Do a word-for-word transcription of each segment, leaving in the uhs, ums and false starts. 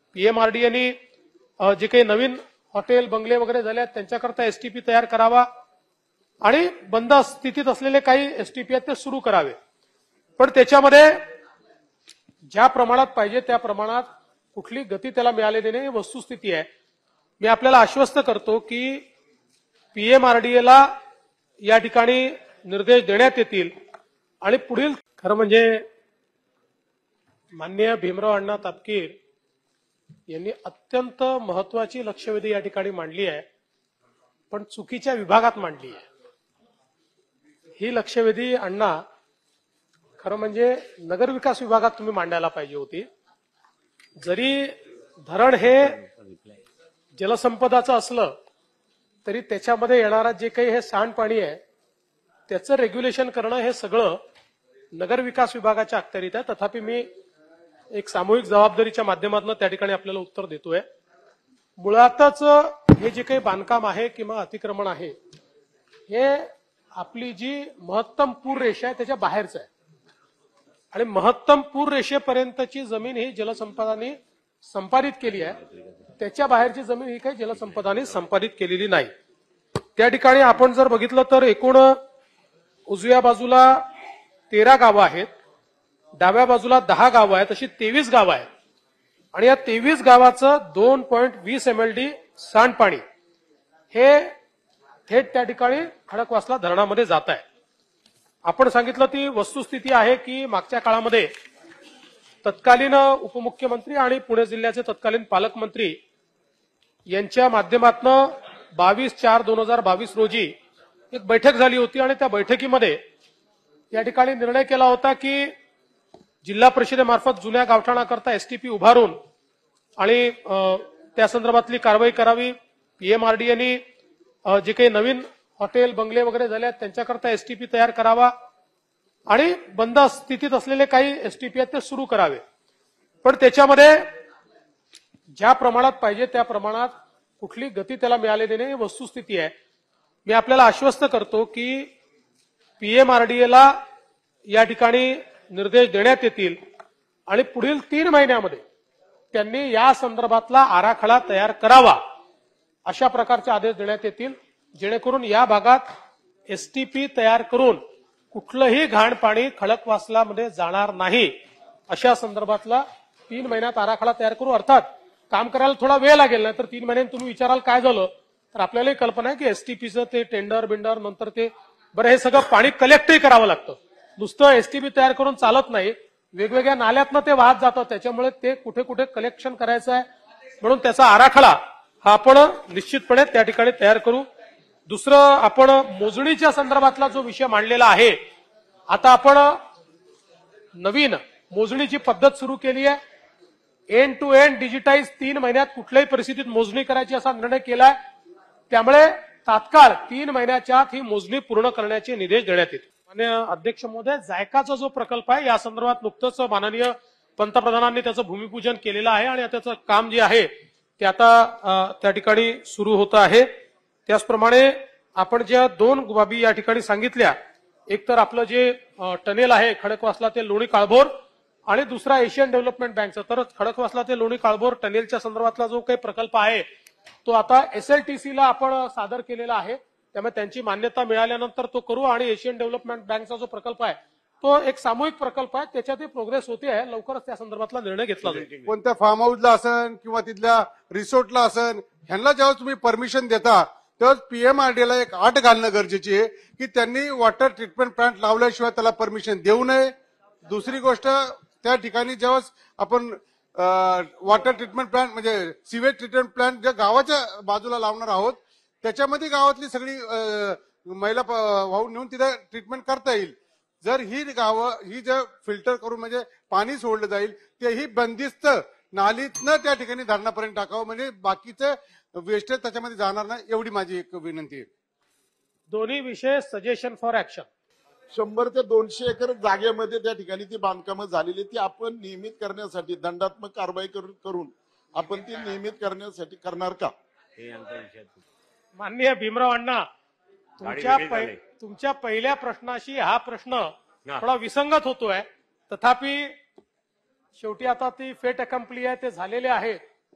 पीएमआरडीएनी जे काही नवीन हॉटेल बंगले वगैरे झाले आहेत त्यांच्याकरता एसटीपी तयार करावा आणि बंद स्थितीत असलेले काही एसटीपी आहेत ते सुरू करावे. पण त्याच्यामध्ये ज्या प्रमाणात पाहिजे त्या प्रमाणात कुठली गती त्याला मिळालेली नाही, वस्तुस्थिती आहे. मी आपल्याला आश्वस्त करतो की पीएमआरडीएला या ठिकाणी निर्देश देण्यात येतील आणि पुढील खरं म्हणजे माननीय भीमराव अण्णा तापकीर यांनी अत्यंत महत्वाची लक्षवेधी या ठिकाणी मांडली आहे, पण चुकीच्या विभागात मांडली आहे. ही लक्षवेधी अण्णा खरं म्हणजे नगरविकास विभागात तुम्ही मांडायला पाहिजे होती. जरी धरण हे जलसंपदाचं असलं तरी त्याच्यामध्ये येणारा जे काही हे सांडपाणी आहे त्याचं रेग्युलेशन करणं हे सगळं नगरविकास विभागाच्या अखत्यारीत आहे. तथापि मी एक सामूहिक जबाबदारीच्या माध्यमातून त्या ठिकाणी आपल्याला उत्तर देतोय. मुळातच हे जे काही बांधकाम आहे किंवा अतिक्रमण आहे हे आपली जी महत्तम पूर रेषा आहे त्याच्या बाहेरच आहे आणि महत्तम पूर रेषेपर्यंतची जमीन ही जलसंपदाने संपादित केली आहे. त्याच्या बाहेरची जमीन ही काही जलसंपदाने संपादित केलेली नाही. त्या ठिकाणी आपण जर बघितलं तर एकूण उजव्या बाजूला तेरा गावं आहेत, डाव्या बाजूला दहा गावं आहेत, अशी तेवीस गावं आहेत आणि या तेवीस गावाचं दोन पॉईंट वीस एमएलडी सांडपाणी हे थेट त्या ठिकाणी खडकवासला धरणामध्ये जात आहे. आपण सांगितलं ती वस्तुस्थिती आहे की मागच्या काळामध्ये तत्कालीन उपमुख्यमंत्री आणि पुणे जिल्ह्याचे तत्कालीन पालकमंत्री यांच्या माध्यमातून बावीस चार दोन हजार बावीस रोजी एक बैठक झाली होती आणि त्या बैठकीमध्ये या ठिकाणी निर्णय केला होता की जिल्हा परिषदेमार्फत जुन्या गावठाणाकरता एसटीपी उभारून आणि त्या संदर्भातली कारवाई करावी. पीएमआरडीएनी जे काही नवीन हॉटेल बंगले वगैरे झाले आहेत त्यांच्याकरता एसटीपी तयार करावा आणि बंद स्थितीत असलेले काही एसटीपी आहेत ते सुरू करावे. पण त्याच्यामध्ये ज्या प्रमाणात पाहिजे त्या प्रमाणात कुठली गती त्याला मिळालेली नाही, वस्तुस्थिती आहे. मी आपल्याला आश्वस्त करतो की पीएमआरडीएला या ठिकाणी निर्देश देण्यात येतील आणि पुढील तीन महिन्यामध्ये त्यांनी या संदर्भातला आराखडा तयार करावा अशा प्रकारचे आदेश देण्यात येतील, जेणेकरून या भागात एसटीपी तयार करून कुठलंही घाण पाणी खडकवासलामध्ये जाणार नाही अशा संदर्भातला तीन महिन्यात आराखडा तयार करू. अर्थात काम करायला थोडा वेळ लागेल, नाही तर तीन महिन्यांनी तुम्ही विचाराल काय झालं तर आपल्यालाही कल्पना आहे की एसटीपीचं ते टेंडर बिंडर नंतर ते बरं हे सगळं पाणी कलेक्टही करावं लागतं. नुसतं एसटीपी तयार करून चालत नाही, वेगवेगळ्या नाल्यातनं ते वाहत जातं, त्याच्यामुळे ते कुठे कुठे कलेक्शन करायचं आहे म्हणून त्याचा आराखडा हा आपण निश्चितपणे त्या ठिकाणी तयार करू. दुसरं आपण मोजणीच्या संदर्भातला जो विषय मांडलेला आहे, आता आपण नवीन मोजणीची पद्धत सुरू केली आहे. एंड टू एंड डिजिटाईज तीन महिन्यात कुठल्याही परिस्थितीत मोजणी करायची असा निर्णय केलाय. त्यामुळे तात्काळ तीन महिन्याच्या आत ही मोजणी पूर्ण करण्याचे निर्देश देण्यात येतील. माननीय अध्यक्ष महोदय, जायकाचा जो प्रकल्प आहे या संदर्भात नुकतंच माननीय पंतप्रधानांनी त्याचं भूमिपूजन केलेलं आहे आणि त्याचं काम जे आहे ते आता त्या ठिकाणी सुरू होतं आहे. त्याचप्रमाणे आपण ज्या दोन बाबी या ठिकाणी सांगितल्या, एक तर आपलं जे टनेल आहे खडकवासला ते लोणी काळभोर आणि दुसरा एशियन डेव्हलपमेंट बँकचा. तर खडकवासला ते लोणी काळभोर टनेलच्या संदर्भातला जो काही प्रकल्प आहे तो आता एसएलटीसीला आपण सादर केलेला आहे, त्यामुळे त्यांची मान्यता मिळाल्यानंतर तो करू. आणि एशियन डेव्हलपमेंट बँकचा जो प्रकल्प आहे तो एक सामूहिक प्रकल्प आहे, त्याच्यात प्रोग्रेस होते आहे, लवकरच त्या संदर्भातला निर्णय घेतला जाईल. कोणत्या फार्म हाऊसला असेल किंवा तिथल्या रिसोर्टला असेल, ह्यांना जेव्हा तुम्ही परमिशन देता तेव्हा पीएमआरडीएला एक अट घालणं गरजेची आहे की त्यांनी वॉटर ट्रीटमेंट प्लांट लावल्याशिवाय त्याला परमिशन देऊ नये. दुसरी गोष्ट, त्या ठिकाणी जेव्हा आपण वॉटर ट्रीटमेंट प्लांट म्हणजे सिवेज ट्रीटमेंट प्लांट ज्या गावाच्या बाजूला लावणार आहोत त्याच्यामध्ये गावातली सगळी मैला वाहून नेऊन तिथे ट्रीटमेंट करता येईल. जर ही गावं ही जे फिल्टर करून म्हणजे पाणी सोडलं जाईल तेही बंदिस्त नालीतनं त्या ठिकाणी धरणापर्यंत टाकावं, म्हणजे बाकीचं वेस्टेज त्याच्यामध्ये जाणार नाही, एवढी माझी एक विनंती आहे. दोन्ही विषय सजेशन फॉर ऍक्शन. शंभर ते दोनशे एकर जागेमध्ये त्या ठिकाणी ती बांधकामं झालेली ती आपण नियमित करण्यासाठी दंडात्मक कारवाई करून आपण ती नियमित करण्यासाठी करणार का? माननीय भीमराव अण्णा, तुमच्या तुमच्या पहिल्या प्रश्नाशी हा प्रश्न थोडा विसंगत होतोय. तथापि शेवटी आता ती फेट अकम्प्ली आहे, ते झालेले आहे.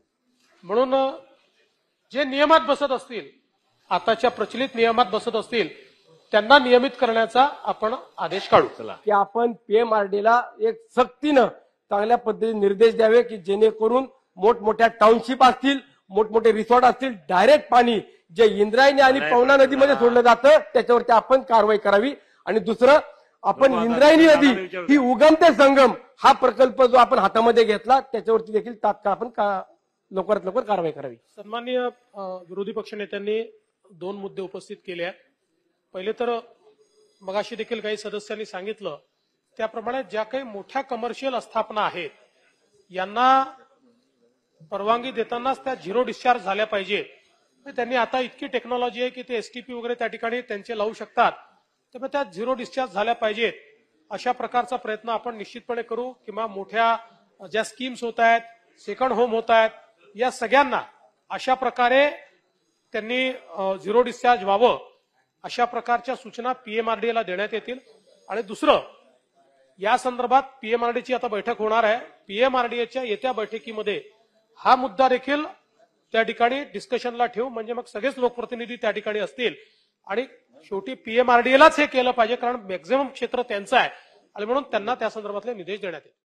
म्हणून जे नियमात बसत असतील, आताच्या प्रचलित नियमात बसत असतील, त्यांना नियमित करण्याचा आपण आदेश काढू. चला की आपण पीएमआरडीला एक सक्तीनं चांगल्या पद्धतीने निर्देश द्यावे की जेणेकरून मोठमोठ्या टाउनशिप असतील, मोठमोठे रिसॉर्ट असतील, डायरेक्ट पाणी जे इंद्रायणी आणि पवना नदीमध्ये सोडलं जातं त्याच्यावरती आपण कारवाई करावी. आणि दुसरं, आपण इंद्रायणी नदी ही उगम ते संगम हा प्रकल्प जो आपण हातामध्ये घेतला त्याच्यावरती देखील तात्काळ आपण का- लवकरात लवकर कारवाई करावी. सन्माननीय अ, विरोधी पक्षनेत्यांनी दोन मुद्दे उपस्थित केले आहेत. पहिले तर मगाशी देखील काही सदस्यांनी सांगितलं त्याप्रमाणे ज्या काही मोठ्या कमर्शियल आस्थापना आहेत यांना परवानगी देतानाच त्या झिरो डिस्चार्ज झाल्या पाहिजेत. त्यांनी आता इतकी टेक्नॉलॉजी आहे की ते एसटीपी वगैरे त्या ठिकाणी त्यांचे लावू शकतात, त्यामुळे त्या झिरो डिस्चार्ज झाल्या पाहिजेत. अशा प्रकारचा प्रयत्न आपण निश्चितपणे करू. किंवा मोठ्या ज्या स्कीम्स होत आहेत, सेकंड होम होत आहेत, या सगळ्यांना अशा प्रकारे त्यांनी झिरो डिस्चार्ज व्हावं अशा प्रकारच्या सूचना पीएमआरडीएला देण्यात येतील. आणि दुसरं, या संदर्भात पीएमआरडीची आता बैठक होणार आहे. पीएमआरडीएच्या येत्या बैठकीमध्ये हा मुद्दा देखील त्या ठिकाणी डिस्कशनला ठेवू, म्हणजे मग सगळेच लोकप्रतिनिधी त्या ठिकाणी असतील. आणि शेवटी पीएमआरडीएलाच हे केलं पाहिजे कारण मॅक्झिमम क्षेत्र त्यांचं आहे आणि म्हणून त्यांना त्या संदर्भातले निर्देश देण्यात येतील.